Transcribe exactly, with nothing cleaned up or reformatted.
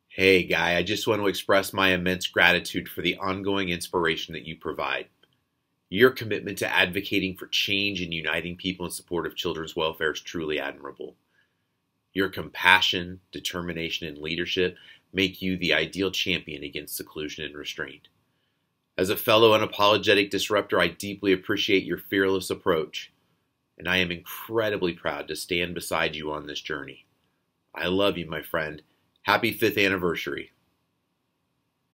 Hey, Guy, I just want to express my immense gratitude for the ongoing inspiration that you provide. Your commitment to advocating for change and uniting people in support of children's welfare is truly admirable. Your compassion, determination, and leadership make you the ideal champion against seclusion and restraint. As a fellow unapologetic disruptor, I deeply appreciate your fearless approach, and I am incredibly proud to stand beside you on this journey. I love you, my friend. Happy fifth anniversary.